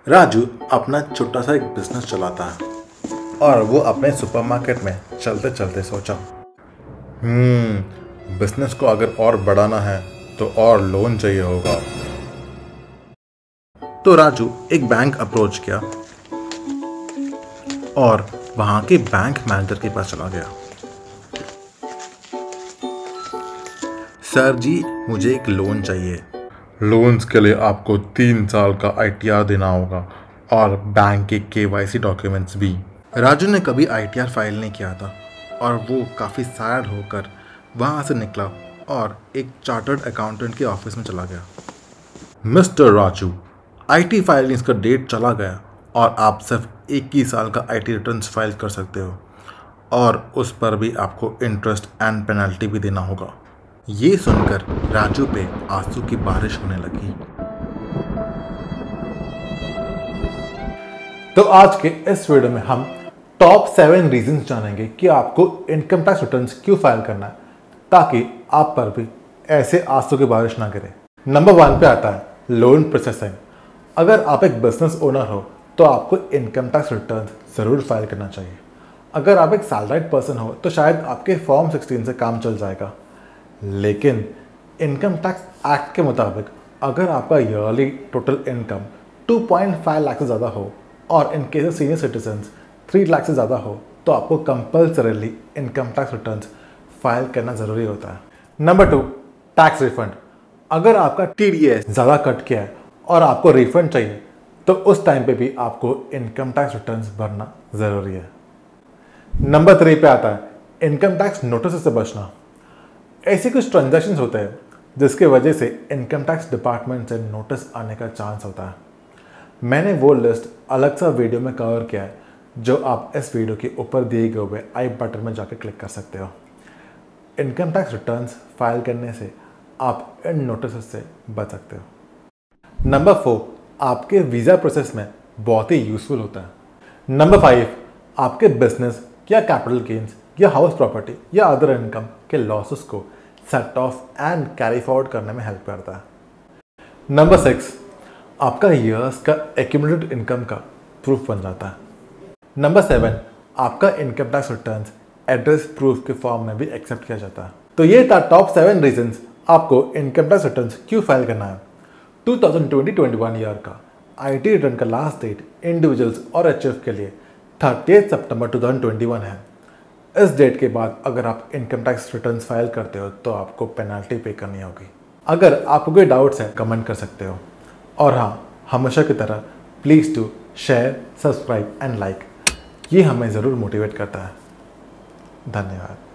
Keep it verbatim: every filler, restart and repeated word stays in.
राजू अपना छोटा सा एक बिजनेस चलाता है और वो अपने सुपरमार्केट में चलते चलते सोचा, हम्म बिजनेस को अगर और बढ़ाना है तो और लोन चाहिए होगा। तो राजू एक बैंक अप्रोच किया और वहां के बैंक मैनेजर के पास चला गया। सर जी, मुझे एक लोन चाहिए। लोन्स के लिए आपको तीन साल का आई टी आर देना होगा और बैंक के के वाई सी डॉक्यूमेंट्स भी। राजू ने कभी आई टी आर फाइल नहीं किया था और वो काफ़ी सैड होकर वहाँ से निकला और एक चार्टर्ड अकाउंटेंट के ऑफिस में चला गया। Mister Raju, I T filings का डेट चला गया और आप सिर्फ एक ही साल का आई टी रिटर्न्स फाइल कर सकते हो और उस पर भी आपको इंटरेस्ट एंड पेनल्टी भी देना होगा। ये सुनकर राजू पे आंसू की बारिश होने लगी। तो आज के इस वीडियो में हम टॉप सेवन रीजंस जानेंगे कि आपको इनकम टैक्स रिटर्न्स क्यों फाइल करना है, ताकि आप पर भी ऐसे आंसू की बारिश ना गिरे। नंबर वन पे आता है लोन प्रोसेसिंग। अगर आप एक बिजनेस ओनर हो तो आपको इनकम टैक्स रिटर्न्स ज़रूर फाइल करना चाहिए। अगर आप एक सैलराइड पर्सन हो तो शायद आपके फॉर्म सिक्सटीन से काम चल जाएगा, लेकिन इनकम टैक्स एक्ट के मुताबिक अगर आपका yearly total income two point five lakh से ज़्यादा हो और in case of senior citizens three lakh से ज़्यादा हो तो आपको compulsorily income tax returns file करना ज़रूरी होता है। Number two, tax refund. अगर आपका टी डी एस ज़्यादा कट किया है और आपको रिफंड चाहिए तो उस टाइम पे भी आपको इनकम टैक्स रिटर्न्स भरना ज़रूरी है। नंबर थ्री पे आता है इनकम टैक्स नोटिस से बचना। ऐसे कुछ ट्रांजैक्शंस होते हैं जिसके वजह से इनकम टैक्स डिपार्टमेंट से नोटिस आने का चांस होता है। मैंने वो लिस्ट अलग सा वीडियो में कवर किया है जो आप इस वीडियो के ऊपर दिए गए हुए आई बटन में जाकर क्लिक कर सकते हो। इनकम टैक्स रिटर्न्स फाइल करने से आप इन नोटिस से बच सकते हो। नंबर फोर, आपके वीज़ा प्रोसेस में बहुत ही यूजफुल होता है। नंबर फाइव, आपके बिजनेस या कैपिटल गेन्स या हाउस प्रॉपर्टी या अदर इनकम के लॉसेस को set off and carry forward करने में हेल्प करता है। नंबर सिक्स, आपका ईयर्स का एक्यूमुलेटेड इनकम का प्रूफ बन जाता है। नंबर सेवन, आपका income tax returns address proof के फॉर्म में भी एक्सेप्ट किया जाता है। तो ये था टॉप सेवन रीजंस आपको इनकम टैक्स रिटर्न्स क्यों फाइल करना है। Two thousand twenty twenty one year का आई टी रिटर्न का लास्ट डेट इंडिविजुअल्स और एच एफ के लिए थर्टियथ सितंबर टू थाउजेंड ट्वेंटी वन है। इस डेट के बाद अगर आप इनकम टैक्स रिटर्न्स फाइल करते हो तो आपको पेनल्टी पे करनी होगी। अगर आपको कोई डाउट्स है कमेंट कर सकते हो। और हाँ, हमेशा की तरह please do share, subscribe and like. ये हमें ज़रूर मोटिवेट करता है। धन्यवाद।